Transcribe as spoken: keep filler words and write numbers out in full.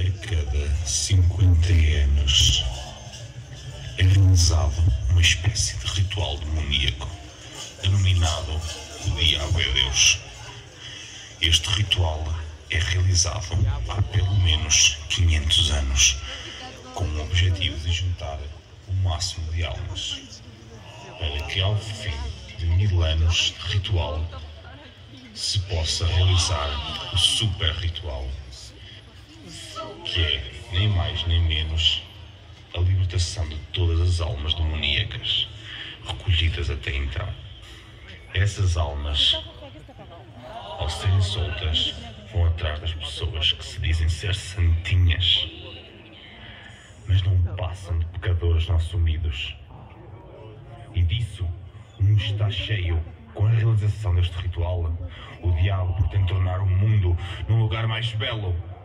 A cada cinquenta anos é realizado uma espécie de ritual demoníaco denominado o Diabo é Deus. Este ritual é realizado há pelo menos quinhentos anos com o objetivo de juntar o máximo de almas para que ao fim de mil anos de ritual se possa realizar o super ritual, que é nem mais nem menos a libertação de todas as almas demoníacas recolhidas até então. Essas almas, ao serem soltas, vão atrás das pessoas que se dizem ser santinhas, mas não passam de pecadores não assumidos. E disso, o mundo está cheio. Com a realização deste ritual, o diabo pretende tornar o mundo num lugar mais belo,